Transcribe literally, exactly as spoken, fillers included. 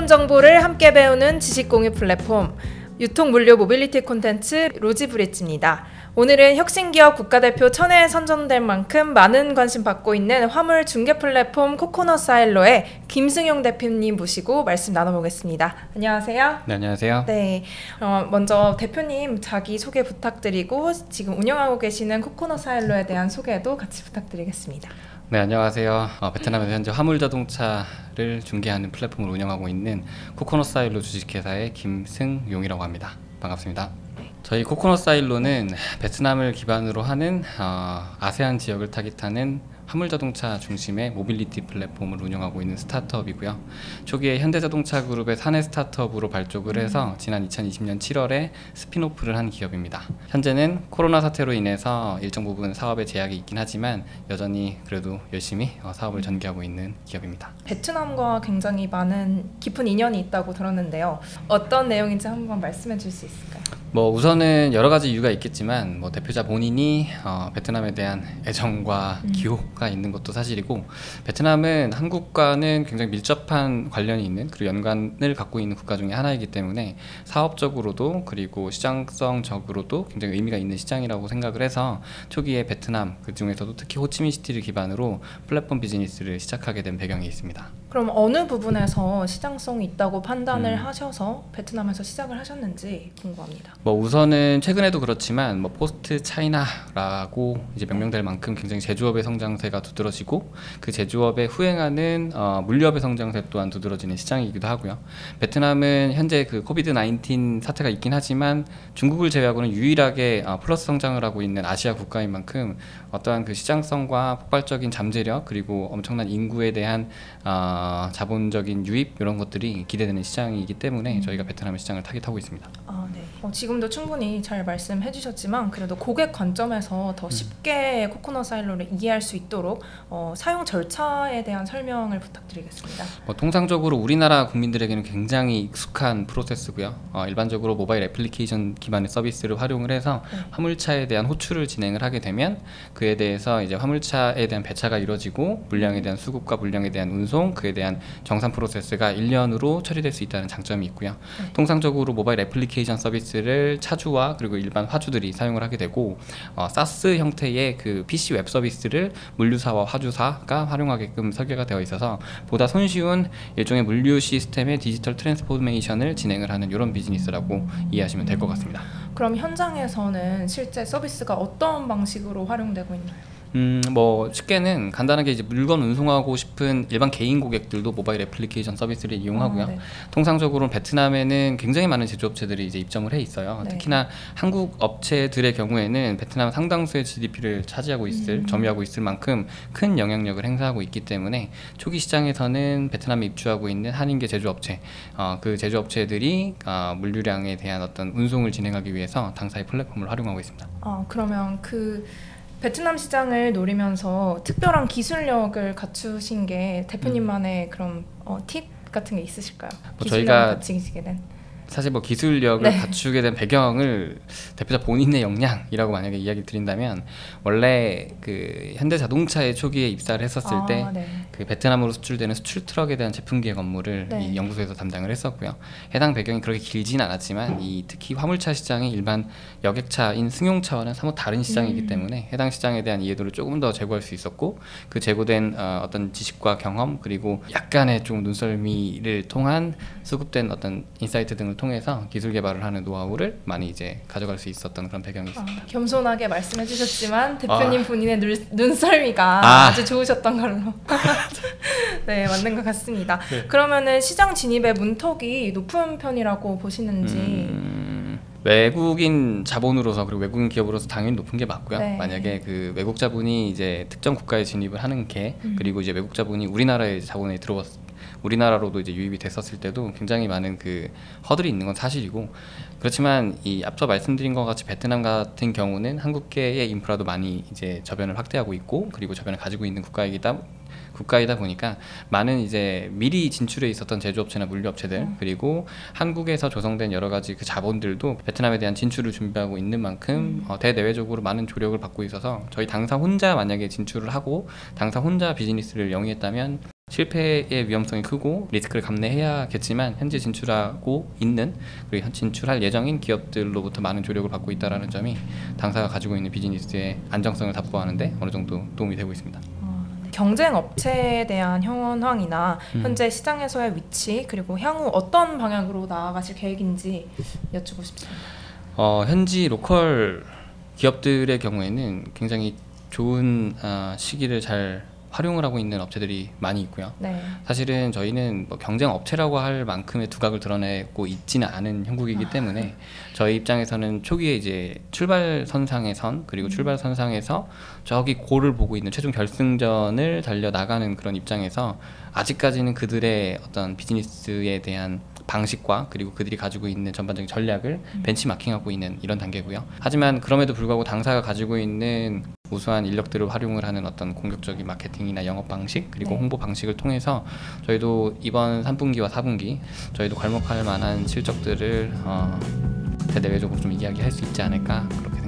정보를 함께 배우는 지식공유 플랫폼 유통물류 모빌리티 콘텐츠 로지브릿지입니다. 오늘은 혁신기업 국가대표 천회에 선정될 만큼 많은 관심 받고 있는 화물 중개 플랫폼 코코넛 사일로의 김승용 대표님 모시고 말씀 나눠보겠습니다. 안녕하세요. 네, 안녕하세요. 네, 어, 먼저 대표님 자기 소개 부탁드리고 지금 운영하고 계시는 코코넛 사일로에 대한 소개도 같이 부탁드리겠습니다. 네, 안녕하세요. 어, 베트남에서 현재 화물 자동차를 중개하는 플랫폼을 운영하고 있는 코코넛 사일로 주식회사의 김승용이라고 합니다. 반갑습니다. 저희 코코넛 사일로는 베트남을 기반으로 하는 어, 아세안 지역을 타깃하는 화물자동차 중심의 모빌리티 플랫폼을 운영하고 있는 스타트업이고요. 초기에 현대자동차그룹의 사내 스타트업으로 발족을 해서 지난 이천이십 년 칠월에 스핀오프를 한 기업입니다. 현재는 코로나 사태로 인해서 일정 부분 사업에 제약이 있긴 하지만 여전히 그래도 열심히 사업을 전개하고 있는 기업입니다. 베트남과 굉장히 많은 깊은 인연이 있다고 들었는데요. 어떤 내용인지 한번 말씀해 줄 수 있을까요? 뭐 우선은 여러 가지 이유가 있겠지만 뭐 대표자 본인이 어, 베트남에 대한 애정과 음. 기호가 있는 것도 사실이고, 베트남은 한국과는 굉장히 밀접한 관련이 있는 그리고 연관을 갖고 있는 국가 중에 하나이기 때문에 사업적으로도 그리고 시장성적으로도 굉장히 의미가 있는 시장이라고 생각을 해서 초기에 베트남, 그 중에서도 특히 호치민시티를 기반으로 플랫폼 비즈니스를 시작하게 된 배경이 있습니다. 그럼 어느 부분에서 시장성이 있다고 판단을 음. 하셔서 베트남에서 시작을 하셨는지 궁금합니다. 뭐 우선은 최근에도 그렇지만 뭐 포스트 차이나라고 이제 명명될 만큼 굉장히 제조업의 성장세가 두드러지고 그 제조업에 후행하는 어, 물류업의 성장세 또한 두드러지는 시장이기도 하고요. 베트남은 현재 그 코비드 나인틴 사태가 있긴 하지만 중국을 제외하고는 유일하게 어, 플러스 성장을 하고 있는 아시아 국가인 만큼 어떠한 그 시장성과 폭발적인 잠재력 그리고 엄청난 인구에 대한 어, 자본적인 유입 이런 것들이 기대되는 시장이기 때문에 음. 저희가 베트남의 시장을 타깃하고 있습니다. 아, 네. 어, 지금도 충분히 잘 말씀해 주셨지만 그래도 고객 관점에서 더 쉽게 음. 코코넛 사일로를 이해할 수 있도록 어, 사용 절차에 대한 설명을 부탁드리겠습니다. 뭐 통상적으로 우리나라 국민들에게는 굉장히 익숙한 프로세스고요. 어, 일반적으로 모바일 애플리케이션 기반의 서비스를 활용을 해서 네. 화물차에 대한 호출을 진행을 하게 되면 그에 대해서 이제 화물차에 대한 배차가 이루어지고 물량에 대한 수급과 물량에 대한 운송, 그에 대한 정산 프로세스가 일 년으로 처리될 수 있다는 장점이 있고요. 네. 통상적으로 모바일 애플리케이션 서비스를 차주와 그리고 일반 화주들이 사용을 하게 되고 어, 사스 형태의 그 피씨 웹 서비스를 물류사와 화주사가 활용하게끔 설계가 되어 있어서 보다 손쉬운 일종의 물류 시스템의 디지털 트랜스포메이션을 진행을 하는 이런 비즈니스라고 이해하시면 될 것 같습니다. 그럼 현장에서는 실제 서비스가 어떤 방식으로 활용되고 있나요? 음, 뭐 쉽게는 간단하게 이제 물건 운송하고 싶은 일반 개인 고객들도 모바일 애플리케이션 서비스를 이용하고요. 아, 네. 통상적으로 베트남에는 굉장히 많은 제조업체들이 이제 입점을 해 있어요. 네. 특히나 한국 업체들의 경우에는 베트남 상당수의 지디피를 차지하고 있을, 음. 점유하고 있을 만큼 큰 영향력을 행사하고 있기 때문에 초기 시장에서는 베트남에 입주하고 있는 한인계 제조업체, 어, 그 제조업체들이 어, 물류량에 대한 어떤 운송을 진행하기 위해서 당사의 플랫폼을 활용하고 있습니다. 아, 그러면 그 베트남 시장을 노리면서 특별한 기술력을 갖추신 게 대표님만의 음. 그런 어, 팁 같은 게 있으실까요? 뭐 저희가 갖추시게 된. 사실 뭐 기술력을 네. 갖추게 된 배경을 대표자 본인의 역량이라고 만약에 이야기 드린다면, 원래 그 현대자동차의 초기에 입사를 했었을 아, 때 그 네. 베트남으로 수출되는 수출 트럭에 대한 제품 기획 업무를 네. 이 연구소에서 담당을 했었고요. 해당 배경이 그렇게 길진 않았지만 이 특히 화물차 시장이 일반 여객차인 승용차와는 사뭇 다른 시장이기 음. 때문에 해당 시장에 대한 이해도를 조금 더 제고할 수 있었고, 그 제고된 어, 어떤 지식과 경험 그리고 약간의 좀 눈썰미를 통한 수급된 어떤 인사이트 등을 통해서 기술 개발을 하는 노하우를 많이 이제 가져갈 수 있었던 그런 배경이 있습니다. 아, 겸손하게 말씀해 주셨지만 대표님 아. 본인의 눈, 눈썰미가 아. 아주 좋으셨던 걸로 네, 맞는 것 같습니다. 네. 그러면은 시장 진입의 문턱이 높은 편이라고 보시는지. 음... 외국인 자본으로서 그리고 외국인 기업으로서 당연히 높은 게 맞고요. 네. 만약에 그 외국 자본이 이제 특정 국가에 진입을 하는 게 음. 그리고 이제 외국 자본이 우리나라의 자본에 들어왔 우리나라로도 이제 유입이 됐었을 때도 굉장히 많은 그 허들이 있는 건 사실이고, 그렇지만 이 앞서 말씀드린 것 같이 베트남 같은 경우는 한국계의 인프라도 많이 이제 저변을 확대하고 있고 그리고 저변을 가지고 있는 국가이기다 국가이다 보니까 많은 이제 미리 진출해 있었던 제조업체나 물류업체들 음. 그리고 한국에서 조성된 여러 가지 그 자본들도 베트남에 대한 진출을 준비하고 있는 만큼 음. 어, 대내외적으로 많은 조력을 받고 있어서 저희 당사 혼자 만약에 진출을 하고 당사 혼자 비즈니스를 영위했다면 실패의 위험성이 크고 리스크를 감내해야겠지만 현재 진출하고 있는 그리고 진출할 예정인 기업들로부터 많은 조력을 받고 있다는 점이 당사가 가지고 있는 비즈니스의 안정성을 답보하는데 어느 정도 도움이 되고 있습니다. 경쟁 업체에 대한 현황이나 음. 현재 시장에서의 위치 그리고 향후 어떤 방향으로 나아가실 계획인지 여쭙고 싶습니다. 어, 현지 로컬 기업들의 경우에는 굉장히 좋은 어, 시기를 잘 활용을 하고 있는 업체들이 많이 있고요. 네. 사실은 저희는 뭐 경쟁 업체라고 할 만큼의 두각을 드러내고 있지는 않은 형국이기 아. 때문에 저희 입장에서는 초기에 이제 출발선상에 선 그리고 음. 출발선상에서 저기 골을 보고 있는 최종 결승전을 달려 나가는 그런 입장에서 아직까지는 그들의 어떤 비즈니스에 대한 방식과 그리고 그들이 가지고 있는 전반적인 전략을 음. 벤치마킹하고 있는 이런 단계고요. 하지만 그럼에도 불구하고 당사가 가지고 있는 우수한 인력들을 활용을 하는 어떤 공격적인 마케팅이나 영업 방식 그리고 네. 홍보 방식을 통해서 저희도 이번 삼 분기와 사 분기 저희도 괄목할 만한 실적들을 어, 대대외적으로 좀 이야기할 수 있지 않을까 그렇게